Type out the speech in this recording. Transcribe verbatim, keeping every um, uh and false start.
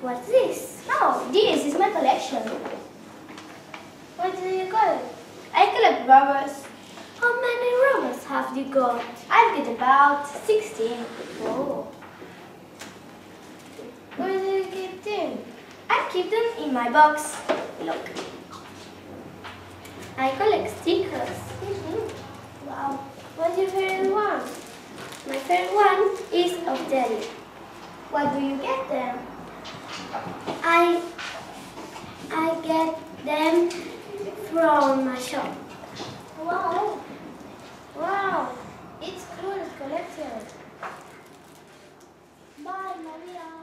What's this? Oh, this is my collection. What do you collect? I collect rubbers. How many rubbers have you got? I've got about sixteen. Oh. Where do you keep them? I keep them in my box. Look. I collect stickers. Mm-hmm. Wow. What's your favorite one? My favorite one is of Delhi. What do you get them? I I get them from my shop. Wow. Wow. It's cool collection. Bye, Maria.